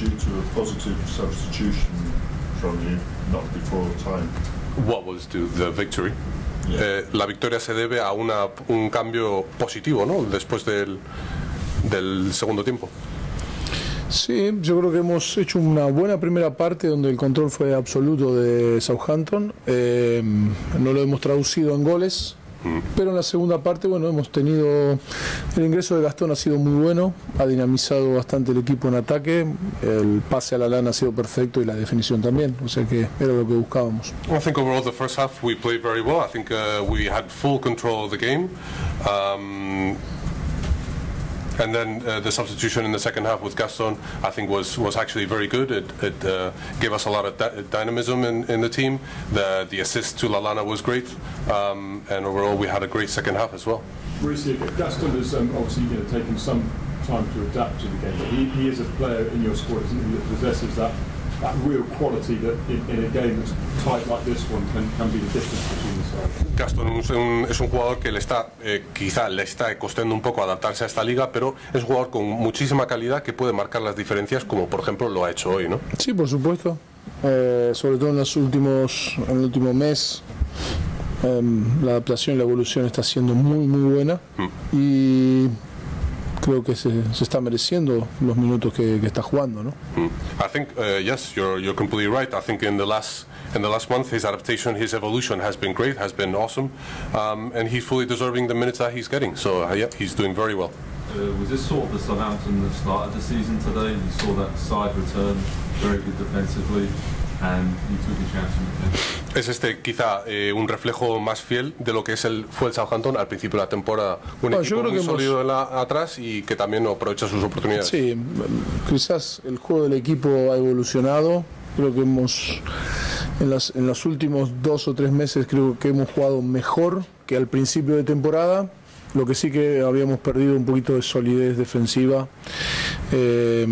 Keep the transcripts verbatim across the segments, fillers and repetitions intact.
due to a positive substitution from you, not before time. What was due the victory? Yeah. Eh, la victoria se debe a una, un cambio positivo, ¿no? Después del, del segundo tiempo. Sí, yo creo que hemos hecho una buena primera parte donde el control fue absoluto de Southampton. Eh, no lo hemos traducido en goles, mm. pero en la segunda parte, bueno, hemos tenido el ingreso de Gastón ha sido muy bueno, ha dinamizado bastante el equipo en ataque, el pase a la lana ha sido perfecto y la definición también, o sea que era lo que buscábamos. I think overall the first half we played very well. I think uh, we had full control of the game. Um, And then uh, the substitution in the second half with Gaston, I think, was was actually very good. It, it uh, gave us a lot of dy dynamism in, in the team. The the assist to Lallana was great, um, and overall we had a great second half as well. Mauricio, Gaston has um, obviously you know, taken some time to adapt to the game, but he, he is a player in your squad, isn't he, that possesses that, that real quality that in, in a game that's tight like this one can, can be the difference between the sides. Gaston es un, es un jugador que le está, eh, quizá le está costando un poco adaptarse a esta liga, pero es un jugador con muchísima calidad que puede marcar las diferencias, como por ejemplo lo ha hecho hoy, ¿no? Sí, por supuesto. Eh, sobre todo en los últimos, en el último mes, eh, la adaptación y la evolución está siendo muy, muy buena. Mm. Y creo que se, se está mereciendo los minutos que, que está jugando, ¿no? Mm. I think uh, yes, you're you're completely right. I think in the last in the last month his adaptation, his evolution has been great, has been awesome, um, and he's fully deserving the minutes that he's getting. So uh, yeah, he's doing very well. Uh, was this sort of the Southampton that started the season today? You saw that side return, very good defensively, and you took the chance in the defense. Es este quizá eh, un reflejo más fiel de lo que es el, fue el Southampton al principio de la temporada. Un bueno, equipo yo creo muy que sólido hemos... en la, atrás y que también aprovecha sus oportunidades. Sí, quizás el juego del equipo ha evolucionado. Creo que hemos, en, las, en los últimos dos o tres meses, creo que hemos jugado mejor que al principio de temporada. Lo que sí que habíamos perdido un poquito de solidez defensiva. Eh,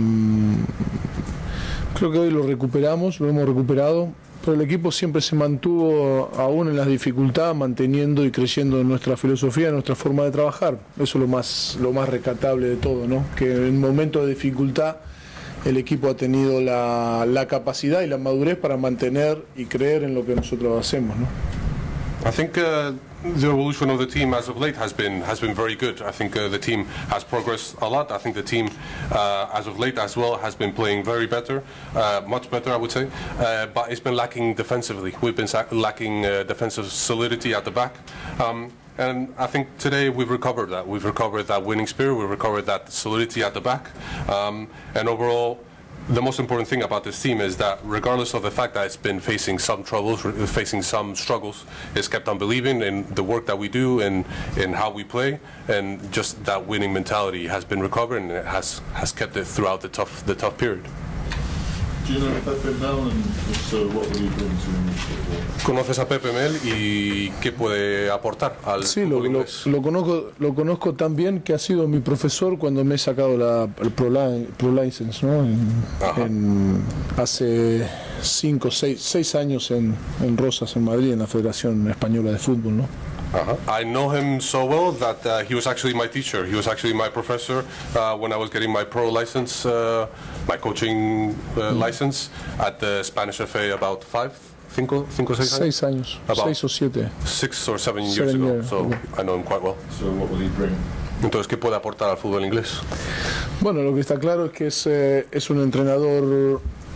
creo que hoy lo recuperamos, lo hemos recuperado. Pero el equipo siempre se mantuvo, aún en las dificultades, manteniendo y creyendo en nuestra filosofía, en nuestra forma de trabajar. Eso es lo más, lo más rescatable de todo, ¿no? Que en momentos de dificultad el equipo ha tenido la, la capacidad y la madurez para mantener y creer en lo que nosotros hacemos, ¿no? I think uh, the evolution of the team as of late has been has been very good. I think uh, the team has progressed a lot. I think the team uh, as of late as well has been playing very better, uh, much better I would say, uh, but it's been lacking defensively. We've been lacking uh, defensive solidity at the back. Um, And I think today we've recovered that. We've recovered that winning spirit. We've recovered that solidity at the back. Um, and overall, the most important thing about this team is that regardless of the fact that it's been facing some troubles, facing some struggles, it's kept on believing in the work that we do and in how we play, and just that winning mentality has been recovered and it has, has kept it throughout the tough, the tough period. Do you know Pepe Mel, and if so, what will he bring to English football? ¿Conoces a Pepe Mel y qué puede aportar al sí, fútbol lo, inglés? Lo, lo, conozco, lo conozco tan bien que ha sido mi profesor cuando me he sacado la, el Pro, Pro License, ¿no? En, en, hace cinco, seis, seis años en, en Rosas, en Madrid, en la Federación Española de Fútbol, ¿no? Uh-huh. I know him so well that uh, he was actually my teacher. He was actually my professor uh, when I was getting my pro license, uh, my coaching uh, mm. license at the Spanish F A about five, cinco, cinco, seis, seis años, about seis o siete, six or seven, seven years ago. Years. So Okay. I know him quite well. So what will he bring? Entonces, ¿qué puede aportar al fútbol inglés? Bueno, lo que está claro es que es, eh, es un entrenador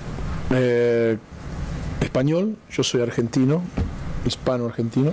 eh, español. Yo soy argentino. Hispano-argentino.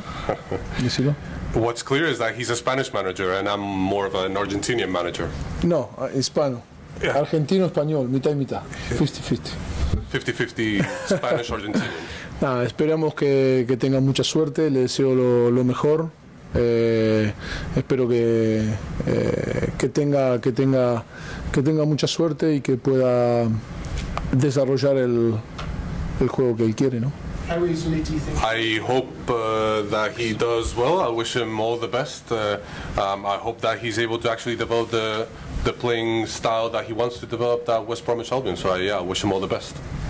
What's clear is that he's a Spanish manager and I'm more of an Argentinian manager. No, hispano. Yeah. Argentino-español, mitad y mitad. fifty fifty. fifty fifty Spanish-Argentinian. Nada, esperamos que, que tenga mucha suerte, le deseo lo, lo mejor. Eh, espero que, eh, que, tenga, que, tenga, que tenga mucha suerte y que pueda desarrollar el, el juego que él quiere, ¿no? How easily do you think? I hope uh, that he does well. I wish him all the best. Uh, um, I hope that he's able to actually develop the the playing style that he wants to develop at West Bromwich Albion. So uh, yeah, I wish him all the best.